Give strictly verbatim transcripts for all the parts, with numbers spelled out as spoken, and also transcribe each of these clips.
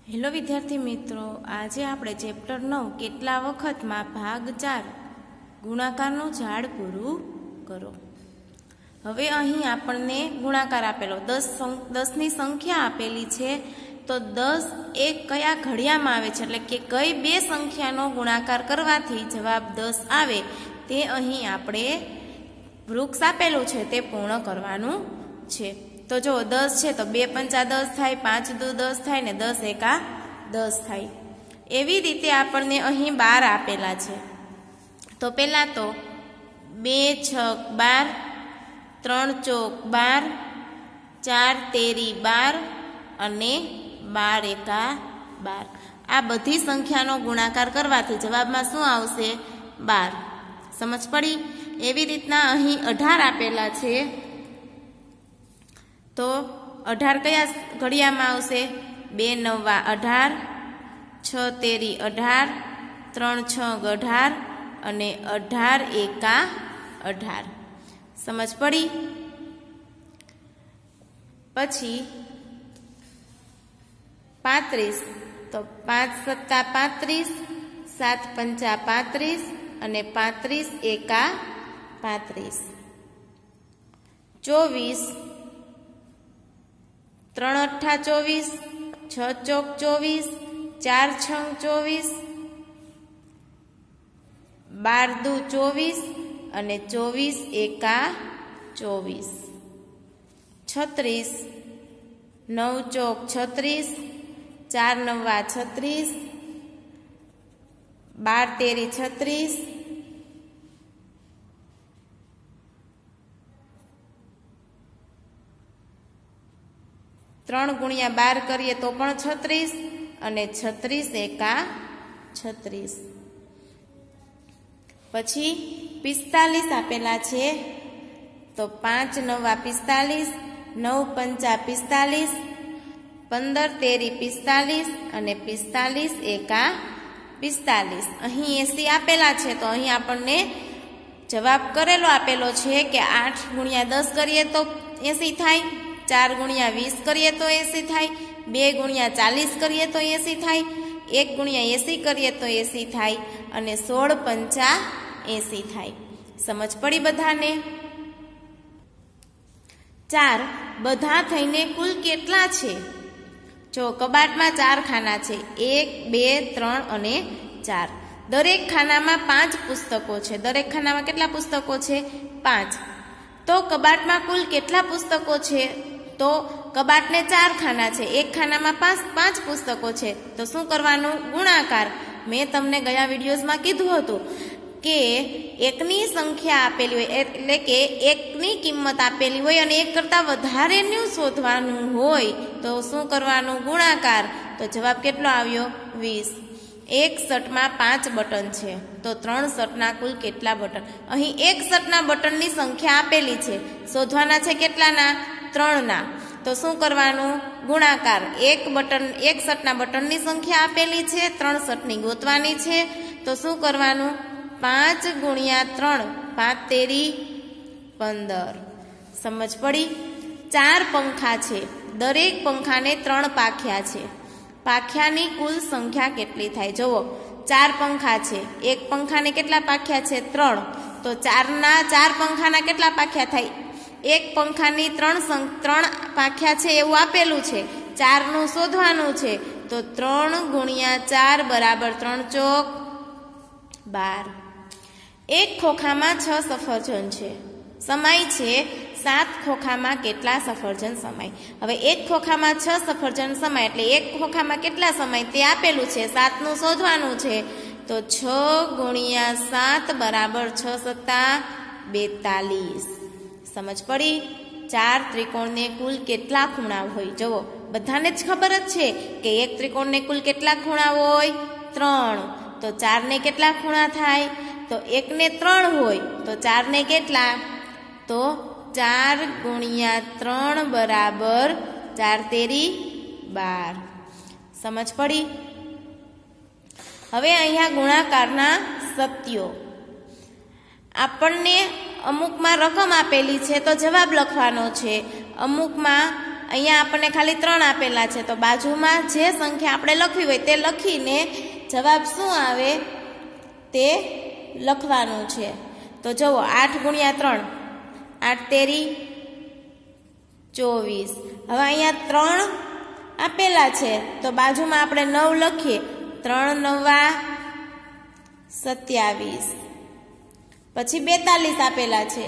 Hello विद्यार्थी मित्रों, आज आपणे चेप्टर नौ केटला वखत में भाग चार गुणाकारनु झाड़ पूरुं करो। हवे अहीं आपणे गुणाकार आपेलो दस दस नी संख्या आपेली छे, तो दस एक कया घड़ियामां आवे छे, एटले के कई बे संख्यानो गुणाकार करवाथी जवाब दस आवे ते अहीं आपणे वृक्ष आपेलुं छे ते पूर्ण करवानुं छे। तो जो दस है तो बे पंचा दस थाय, पांच दो दस थाय ने दस एका दस थाय। एवी रीते आपने अहीं बार आपेला छे। तो पहला तो बे छक बार, त्रण चौक बार, चार तेरी बार अने बार एका बार। आ बधी संख्यानो गुणाकार करवाथी जवाबमां शुं आवशे? बार। समझ पड़ी? एवी रीतना अहीं अठार आपेला छे, तो अठार कया घड़ियामां आवशे? बे नवा अठार, छ तेरी अठार, त्रण छग अठार अने अठार एका अठार। समझ पड़ी? पछी पात्रीस, तो पांच सत्ता पात्रीस, सात पंचा पात्रीस अने पात्रीस एका पात्रीस। चौवीस, त्रण अठा चौवीस, छ चौक चौवीस, चार छंग चौवीस, बार दू चौवीस अने चौवीस एका चौवीस। छत्रीस, नौ चौक छत्रीस, चार नवा छत्रीस, बार तेरी छत्रीस, त्रण गुणिया बार करिए तो पण छत्रीस अने छत्रीस एका छत्रीस। पछी पिस्तालीस आपेला छे, तो पांच नवा पिस्तालीस, नौ पंचा पिस्तालीस, पंदर तेरी पिस्तालीस अने पिस्तालीस एका पिस्तालीस। अहीं एसी आपेला छे, तो अहीं आपने जवाब करेलो आपेलो छे कि आठ गुणिया दस करिए तो एसी थाय, चार गुणिया वीस करिए तो एसी थाय, बे गुणिया चालीस करिए तो एसी थाय, एक गुणिया एसी करिए तो एसी थाय अने सोल पंचा एसी थाय। समझ पड़ी बधाने? चार बधा थईने कुल केटला छे? जो कबाटमां चार खाना छे, एक बे त्रण अने चार। दरेक खानामां पांच पुस्तको छे। दरेक खानामां केटला पुस्तको छे? पांच। तो कबाटमां कुल केटला पुस्तको छे? तो कबाट ने चार खाना छे, एक खाना में पांच पांच पुस्तकों छे, तो शुं करवानुं? गुणाकार। मैं तमने गया विडियोज में कीधुं हतुं के एकनी संख्या आपेली होय एटले के एकनी किंमत आपेली होय अने एक करता वधारेनुं शोधवानुं होय तो शुं करवानुं? गुणाकार। तो जवाब केटलो आव्यो? वीस। एक शर्टमां पांच बटन छे, तो त्रण शर्टना कुल केटला बटन? अहीं एक शर्टना बटननी संख्या आपेली छे, शोधवाना छे केटलाना? त्रण ना। तो शुं करवानुं? गुणाकार। एक बटन एक शर्टना बटननी संख्या आपेली छे, त्रण शर्टनी गोतवानी छे, तो शुं करवानुं? पांच गुणिया त्रण, पांच तेरी पंदर। समझ पड़ी? चार पंखा छे, दरेक पंखाने त्रण पाख्या छे। पाख्यानी कुल संख्या केटली थाय? जोवो, चार पंखा छे, एक पंखाने केटला पाख्या छे? त्रण। तो चार ना चार पंखाना केटला पाख्या थाय? एक पंखानी त्रण त्रण पाख्या छे एवुं आपेलुं छे, चार नुं शोधवानुं छे, तो त्रण गुणिया चार बराबर त्रण चौक बार। एक खोखामां छ सफरजन छे, समाय छे सात खोखामां केटला सफरजन समाय? हवे एक खोखामां छ सफरजन समाय एटले एक खोखामां केटला समाय ते आपेलुं छे, सात नुं शोधवानुं छे, तो छ गुणिया सात बराबर छ सत्ता बेतालीस। समझ पड़ी? चार त्रिकोण ने कुल केटला खूणा होय? जो बधाने ज खबर ज छे के एक त्रिकोण ने कुल केटला खूणा होय? त्रण। तो चार ने केटला खूणा थाय? तो एक ने त्रण होय, तो चार ने केटला? तो चार गुणिया त्रण बराबर चार तेरी बार। समझ पड़ी? हवे अहींया गुणाकारना सत्यो। आपणने अमुक में रकम आपेली छे तो जवाब लखवानो छे, अमुक में અહીંયા આપણને ખાલી ત્રણ આપેલા છે, તો બાજુમાં જે સંખ્યા આપણે લખવી હોય તે લખીને જવાબ શું આવે તે લખવાનું છે. તો જુઓ, આઠ ગુણ્યા ત્રણ, આઠ તેરી ચોવીસ. હવે અહીંયા ત્રણ આપેલા છે, તો બાજુમાં આપણે નવ લખીએ. ત્રણ નવા સત્યાવીસ. પછી બેતાલીસ આપેલા છે,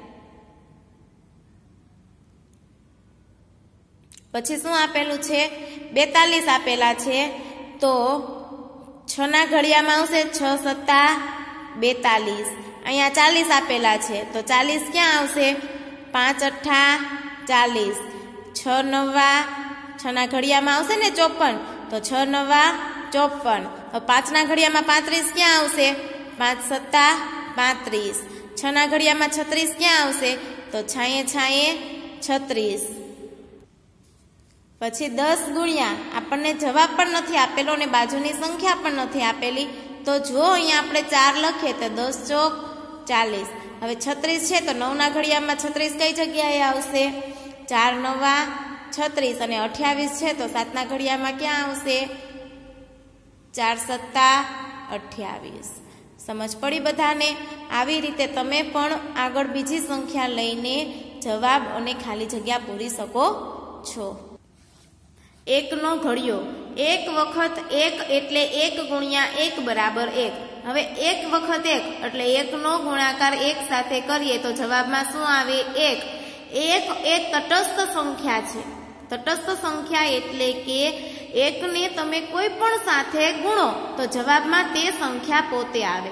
પછી શું આપેલું છે? બેતાલીસ આપેલા છે. તો છ ના ઘડિયામાં આવશે છ સત્તા બેતાલીસ. અહીંયા ચાલીસ આપેલા છે, તો ચાલીસ ક્યાં આવશે? પાંચ અઠ્ઠા ચાલીસ. છ નવા, છ ના ઘડિયામાં આવશે ને ચોપન, તો છ નવા ચોપન. પાંચ ના ઘડિયામાં પાંત્રીસ ક્યાં આવશે? પાંચ સત્તા પાંત્રીસ. છ ના ઘડિયામાં છત્રીસ ક્યાં આવશે? તો છાંયે છાંયે છત્રીસ. પછી દસ ગુણ્યા, આપણને જવાબ પણ નથી આપેલો અને બાજુની સંખ્યા પણ નથી આપેલી, તો જો અહીંયા આપણે ચાર લખીએ તો દસ ચોક ચાલીસ. હવે છત્રીસ છે, તો નવ ના ઘડિયામાં છત્રીસ કઈ જગ્યાએ આવશે? ચાર નવા છત્રીસ. અને અઠ્યાવીસ છે, તો સાત ના ઘડિયામાં ક્યાં આવશે? ચાર સત્તા અઠ્યાવીસ. સમજ પડી બધાને? આવી રીતે તમે પણ આગળ બીજી સંખ્યા લઈને જવાબ અને ખાલી જગ્યા પૂરી શકો છો. એકનો ઘડિયો. એક વખત એક એટલે એક ગુણ્યા એક બરાબર એક. હવે એક વખત એક એટલે એકનો ગુણાકાર એક સાથે કરીએ તો જવાબમાં શું આવે? એક. એક એક તટસ્થ સંખ્યા છે. તટસ્થ સંખ્યા એટલે કે એકને તમે કોઈ પણ સાથે ગુણો તો જવાબમાં તે સંખ્યા પોતે આવે.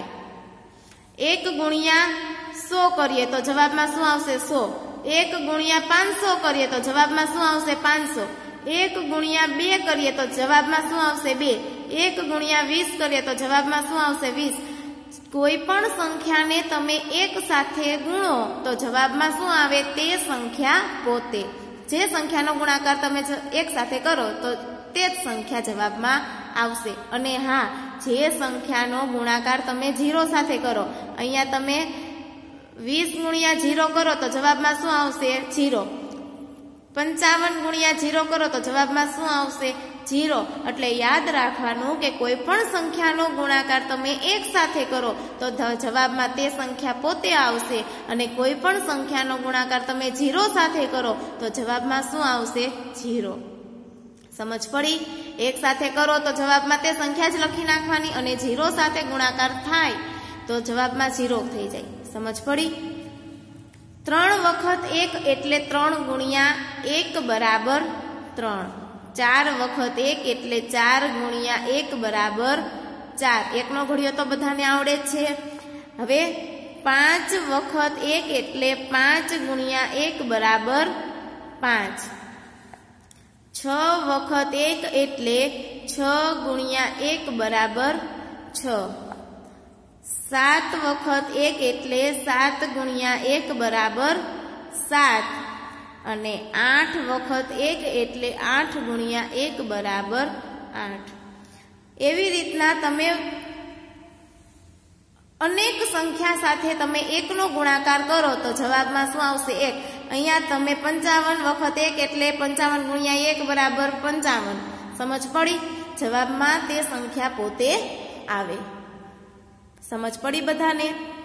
એક ગુણ્યા સો કરીએ તો જવાબમાં શું આવશે? સો. એક ગુણ્યા પાંચસો કરીએ તો જવાબમાં શું આવશે? પાંચસો. એક ગુણ્યા બે કરીએ તો જવાબમાં શું આવશે? બે. એક ગુણ્યા વીસ કરીએ તો જવાબમાં શું આવશે? વીસ. કોઈ પણ સંખ્યાને તમે એક સાથે ગુણો તો જવાબમાં શું આવે? તે સંખ્યા પોતે. જે સંખ્યાનો ગુણાકાર તમે એક સાથે કરો તો તે જ સંખ્યા જવાબમાં આવશે. અને હા, જે સંખ્યાનો ગુણાકાર તમે જીરો સાથે કરો, અહીંયા તમે વીસ ગુણ્યા જીરો કરો તો જવાબમાં શું આવશે? જીરો. પંચાવન ગુણ્યા જીરો કરો તો જવાબમાં શું આવશે? જીરો. એટલે યાદ રાખવાનું કે કોઈ પણ સંખ્યાનો ગુણાકાર તમે એક સાથે કરો તો જવાબમાં તે સંખ્યા પોતે આવશે, અને કોઈ પણ સંખ્યાનો ગુણાકાર તમે જીરો સાથે કરો તો જવાબમાં શું આવશે? જીરો. સમજ પડી? એક સાથે કરો તો જવાબમાં તે સંખ્યા જ લખી નાખવાની, અને જીરો સાથે ગુણાકાર થાય તો જવાબમાં જીરો થઈ જાય. સમજ પડી? ત્રણ વખત એક એટલે ત્રણ ગુણ્યા એક બરાબર ત્રણ. ચાર વખત એક એટલે ચાર ગુણ્યા એક બરાબર ચાર. એકનો ઘડિયો તો બધાને આવડે જ છે. હવે પાંચ વખત એક એટલે પાંચ ગુણ્યા એક બરાબર પાંચ. છ વખત એક એટલે છ ગુણ્યા એક બરાબર છ. સાત વખત એક એટલે સાત ગુણ્યા એક બરાબર સાત. અને આઠ વખત એક એટલે આઠ ગુણ્યા એક બરાબર આઠ. એવી રીતના તમે અનેક સંખ્યા સાથે તમે એકનો ગુણાકાર કરો તો જવાબમાં શું આવશે? એક. અહીંયા તમે પંચાવન વખત એક એટલે પંચાવન ગુણ્યા એક બરાબર પંચાવન. સમજ પડી? જવાબમાં તે સંખ્યા પોતે આવે. સમજ પડી બધાને?